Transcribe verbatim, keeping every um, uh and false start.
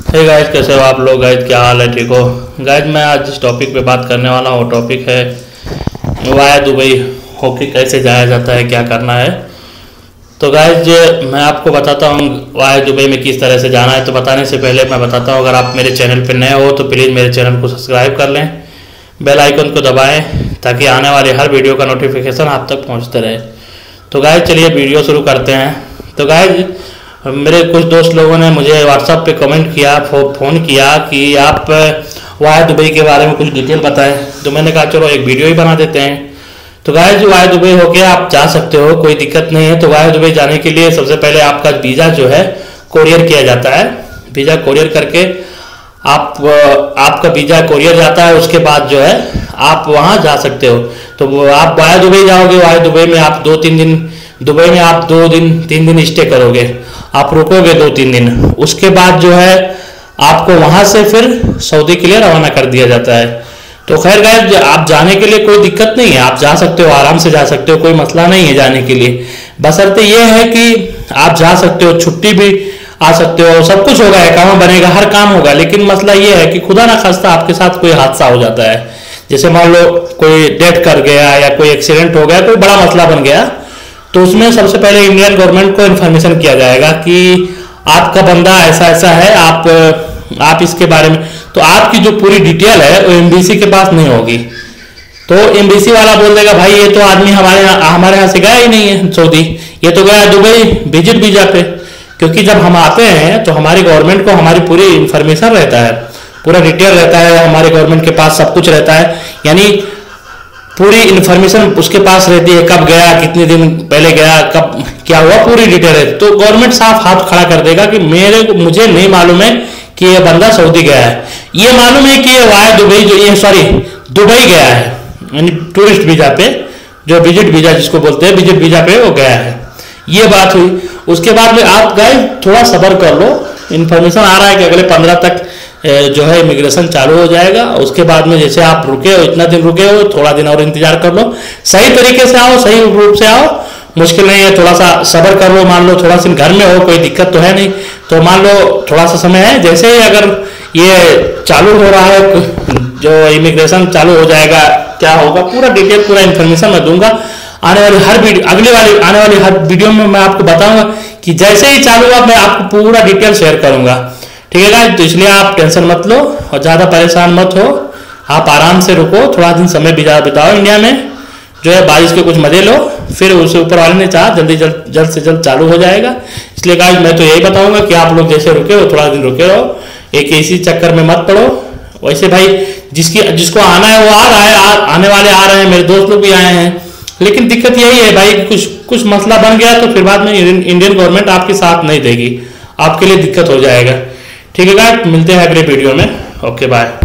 Hey guys, कैसे हो आप लोग? गाइस क्या हाल है? ठीक हो? गाइस मैं आज जिस टॉपिक पे बात करने वाला हूँ वो टॉपिक है वाया दुबई होके कैसे जाया जाता है, क्या करना है। तो गाइस मैं आपको बताता हूँ वाया दुबई में किस तरह से जाना है। तो बताने से पहले मैं बताता हूँ, अगर आप मेरे चैनल पे नए हो तो प्लीज़ मेरे चैनल को सब्सक्राइब कर लें, बेल आइकन को दबाएं ताकि आने वाले हर वीडियो का नोटिफिकेशन आप तक पहुँचते रहे। तो गाइस चलिए वीडियो शुरू करते हैं। तो गाइस मेरे कुछ दोस्त लोगों ने मुझे व्हाट्सएप पे कमेंट किया, फो, फ़ोन किया कि आप वाया दुबई के बारे में कुछ डिटेल बताएं। तो मैंने कहा चलो एक वीडियो ही बना देते हैं। तो गाइस जो वाया दुबई होके आप जा सकते हो, कोई दिक्कत नहीं है। तो वाया दुबई जाने के लिए सबसे पहले आपका वीज़ा जो है कोरियर किया जाता है। वीज़ा कोरियर करके आप आपका वीज़ा कोरियर जाता है, उसके बाद जो है आप वहाँ जा सकते हो। तो आप वाया दुबई जाओगे, वाया दुबई में आप दो तीन दिन दुबई में आप दो दिन तीन दिन स्टे करोगे, आप रुकोगे दो तीन दिन। उसके बाद जो है आपको वहाँ से फिर सऊदी के लिए रवाना कर दिया जाता है। तो खैर गाइस आप जाने के लिए कोई दिक्कत नहीं है, आप जा सकते हो, आराम से जा सकते हो, कोई मसला नहीं है जाने के लिए। बशर्ते ये है कि आप जा सकते हो, छुट्टी भी आ सकते हो, सब कुछ होगा, अकाउंट बनेगा, हर काम होगा। लेकिन मसला ये है कि खुदा ना खास्ता आपके साथ कोई हादसा हो जाता है, जैसे मान लो कोई डेथ कर गया या कोई एक्सीडेंट हो गया, कोई बड़ा मसला बन गया, तो उसमें सबसे पहले इंडियन गवर्नमेंट को इन्फॉर्मेशन किया जाएगा कि आपका बंदा ऐसा ऐसा है, आप आप इसके बारे में। तो आपकी जो पूरी डिटेल है वो एमबीसी के पास नहीं होगी। तो एमबीसी वाला बोल देगा भाई ये तो आदमी हमारे यहाँ हमारे यहाँ से गया ही नहीं है सऊदी, ये तो गया दुबई विजिट वीजा पे। क्योंकि जब हम आते हैं तो हमारी गवर्नमेंट को हमारी पूरी इंफॉर्मेशन रहता है, पूरा डिटेल रहता है, हमारे गवर्नमेंट के पास सब कुछ रहता है, यानी पूरी इन्फॉर्मेशन उसके पास रहती है, कब गया, कितने दिन पहले गया, कब क्या हुआ, पूरी डिटेल है। तो गवर्नमेंट साफ हाथ खड़ा कर देगा कि मेरे मुझे नहीं मालूम है कि ये बंदा सऊदी गया है, ये मालूम है कि ये वाया दुबई जो ये सॉरी दुबई गया है, यानी टूरिस्ट वीजा पे, जो विजिट वीजा जिसको बोलते हैं, विजिट वीजा पे वो गया है। ये बात हुई। उसके बाद में आप गए, थोड़ा सब्र कर लो, इन्फॉर्मेशन आ रहा है कि अगले पंद्रह तक जो है इमिग्रेशन चालू हो जाएगा। उसके बाद में जैसे आप रुके हो, इतना दिन रुके हो, थोड़ा दिन और इंतजार कर लो, सही तरीके से आओ, सही रूप से आओ, मुश्किल नहीं है, थोड़ा सा सब्र कर लो। मान लो थोड़ा सा घर में हो, कोई दिक्कत तो है नहीं, तो मान लो थोड़ा सा समय है। जैसे ही अगर ये चालू हो रहा है, जो इमिग्रेशन चालू हो जाएगा, क्या होगा पूरा डिटेल, पूरा इन्फॉर्मेशन मैं दूंगा। आने वाली हर वीडियो अगले वाली आने वाली हर वीडियो में मैं आपको बताऊंगा कि जैसे ही चालू हुआ मैं आपको पूरा डिटेल शेयर करूंगा, ठीक है गाइस। तो इसलिए आप टेंशन मत लो और ज़्यादा परेशान मत हो, आप आराम से रुको, थोड़ा दिन समय बिताओ इंडिया में, जो है बारिश के कुछ मजे लो, फिर उसे ऊपर वाले ने चाहा जल्दी जल्द जल्द से जल्द चालू हो जाएगा। इसलिए गाइस मैं तो यही बताऊंगा कि आप लोग जैसे रुके हो थोड़ा दिन रुके रहो, एक इसी चक्कर में मत पड़ो। वैसे भाई जिसकी जिसको आना है वो आ रहा है, आ, आने वाले आ रहे हैं, मेरे दोस्त लोग भी आए हैं। लेकिन दिक्कत यही है भाई, कुछ कुछ मसला बन गया तो फिर बाद में इंडियन गवर्नमेंट आपके साथ नहीं देगी, आपके लिए दिक्कत हो जाएगा। ठीक है गाइस, मिलते हैं अगले वीडियो में। Okay bye.